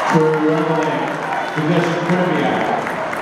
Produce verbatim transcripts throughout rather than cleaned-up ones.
For Valenti, possession Quinnipiac.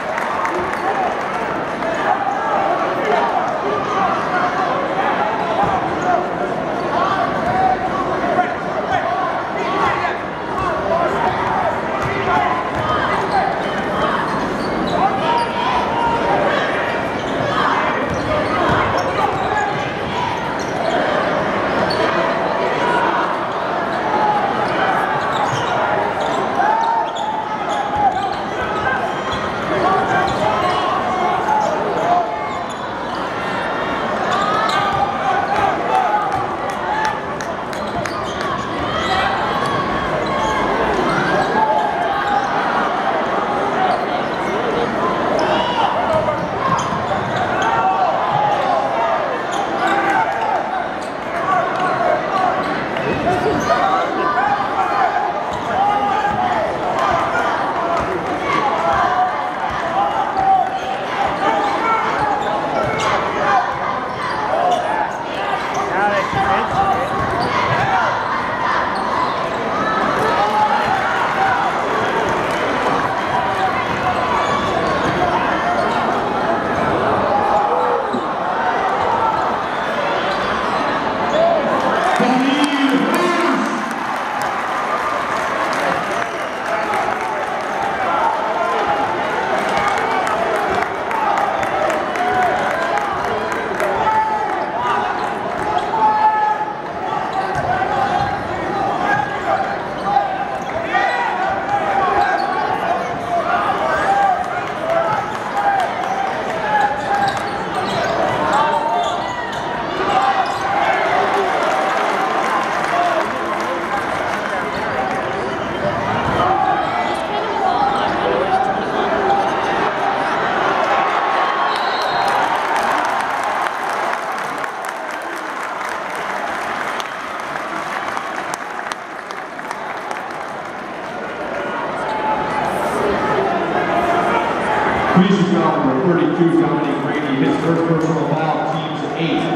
Canisius number thirty-two, Dominic Brady, his first personal foul, teams eight.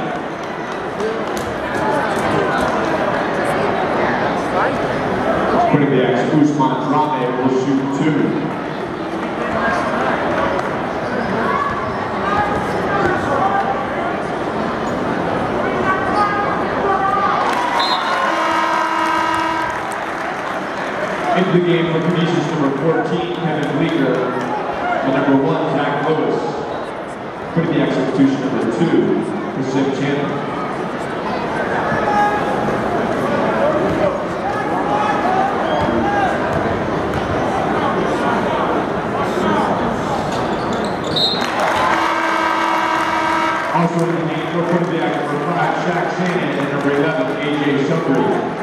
Quinnipiac's Usman Drame will shoot two. Into the game for Canisius number fourteen, Kevin Bleeker. And number one, Zach Lewis. Quinnipiac substitution number two, Chris Chandler. Also in the game for Quinnipiac, number five, Shaq Shannon, and number eleven, A J Sumner.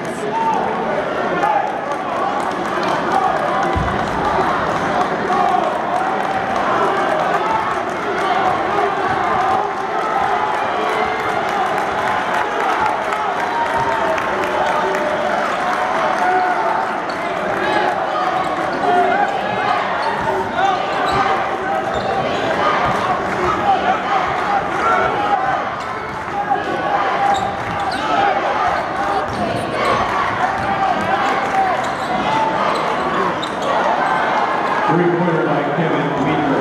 Three-pointer by Kevin Bleeker.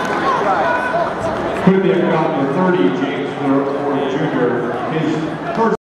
Quinnipiac number thirty, James Ford Junior His first